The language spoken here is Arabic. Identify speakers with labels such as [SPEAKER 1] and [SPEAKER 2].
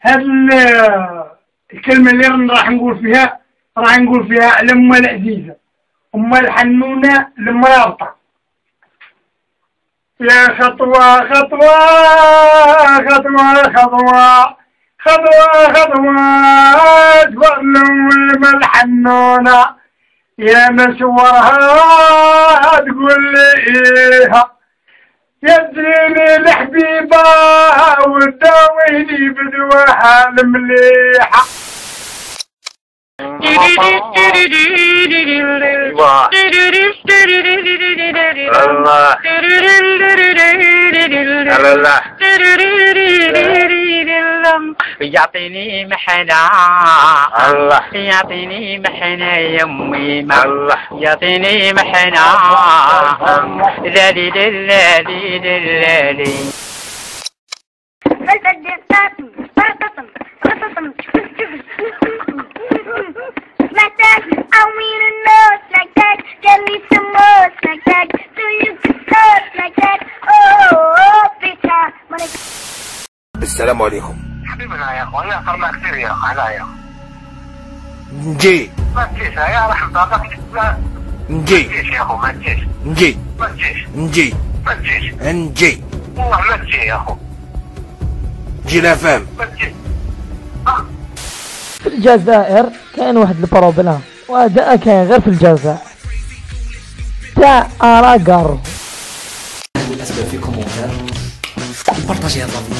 [SPEAKER 1] هاد الكلمة اللي راح نقول فيها لأم العزيزة أم الحنونة المرابطة. يا خطوة خطوة خطوة خطوة خطوة خطوة تفضل أم الحنونة يا مشورها تقول لي إيها يدريني الحبيبة وتداويني بدواها المليحة.
[SPEAKER 2] الله يعطيني محنة الله يعطيني محنة يمي الله يعطيني محنة لالي لالي لالي.
[SPEAKER 3] السلام عليكم
[SPEAKER 4] حبيبنا يا اخو. انا صرنا كثير يا اخو. هلا يا اخو
[SPEAKER 3] نجي
[SPEAKER 4] ما تجيش يا رحمة الله.
[SPEAKER 3] نجي
[SPEAKER 4] ما تجيش يا اخو. ما تجيش
[SPEAKER 3] نجي
[SPEAKER 4] ما تجيش
[SPEAKER 3] نجي
[SPEAKER 4] ما تجيش
[SPEAKER 3] نجي
[SPEAKER 4] والله ما تجي يا اخو.
[SPEAKER 3] جي لا فهم.
[SPEAKER 4] ما تجي.
[SPEAKER 5] في الجزائر كاين واحد البروبلام وهذا كاين غير في الجزائر تاع اراكارو.
[SPEAKER 6] الاسباب في كومونتير بارطاجي هذا